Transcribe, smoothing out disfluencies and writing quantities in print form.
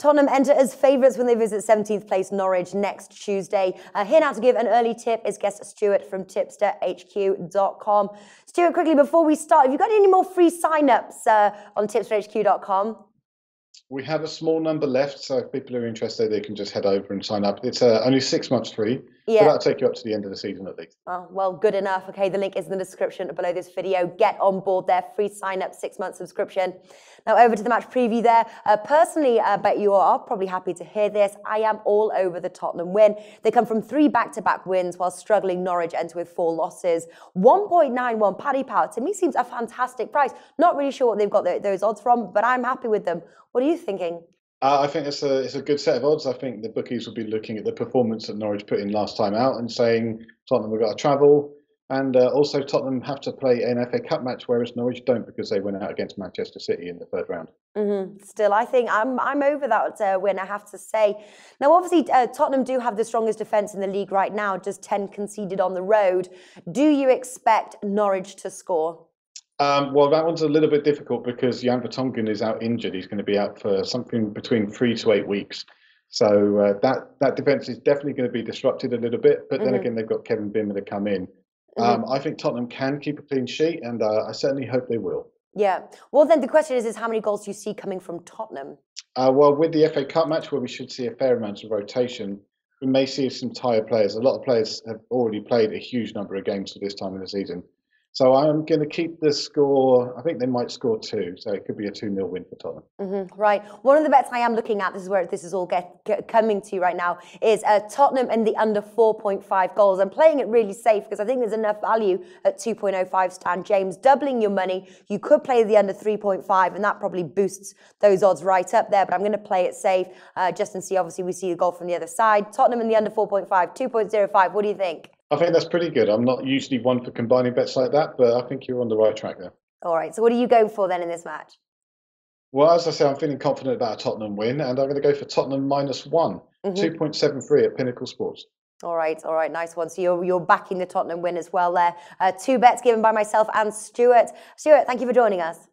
Tottenham enter as favourites when they visit 17th place Norwich next Tuesday. Here now to give an early tip is guest Stuart from tipsterhq.com. Stuart, quickly before we start, have you got any more free sign-ups on tipsterhq.com? We have a small number left, so if people are interested, they can just head over and sign up. It's only 6 months free, but that'll take you up to the end of the season at least. Oh, well, good enough. Okay, the link is in the description below this video. Get on board there, free sign-up, 6-month subscription. Now over to the match preview there. Personally, I bet you are probably happy to hear this. I am all over the Tottenham win. They come from 3 back-to-back wins while struggling Norwich enter with 4 losses. 1.91 Paddy Power, to me, seems a fantastic price. Not really sure what they've got those odds from, but I'm happy with them. What are you thinking? I think it's a good set of odds. I think the bookies will be looking at the performance that Norwich put in last time out and saying Tottenham have got to travel. And also Tottenham have to play an FA Cup match, whereas Norwich don't because they went out against Manchester City in the 3rd round. Still, I think I'm over that win, I have to say. Now, obviously, Tottenham do have the strongest defence in the league right now, just 10 conceded on the road. Do you expect Norwich to score? Well, that one's a little bit difficult because Jan Vertonghen is out injured. He's going to be out for something between 3 to 8 weeks. So that defence is definitely going to be disrupted a little bit. But then again, they've got Kevin Bimmer to come in. I think Tottenham can keep a clean sheet, and I certainly hope they will. Yeah. Well, then the question is how many goals do you see coming from Tottenham? Well, with the FA Cup match, where we should see a fair amount of rotation, we may see some tired players. A lot of players have already played a huge number of games for this time of the season. So I'm going to keep the score. I think they might score 2, so it could be a 2-0 win for Tottenham. Right. One of the bets I am looking at, this is where this is all coming to right now, is Tottenham and the under 4.5 goals. I'm playing it really safe because I think there's enough value at 2.05 Stan James. Doubling your money, you could play the under 3.5, and that probably boosts those odds right up there. But I'm going to play it safe just and see. Obviously, we see the goal from the other side. Tottenham in the under 4.5, 2.05. What do you think? I think that's pretty good. I'm not usually one for combining bets like that, but I think you're on the right track there. All right. So what are you going for then in this match? Well, as I say, I'm feeling confident about a Tottenham win, and I'm going to go for Tottenham -1, 2.73 at Pinnacle Sports. All right, nice one. So you're backing the Tottenham win as well there. 2 bets given by myself and Stuart. Stuart, thank you for joining us.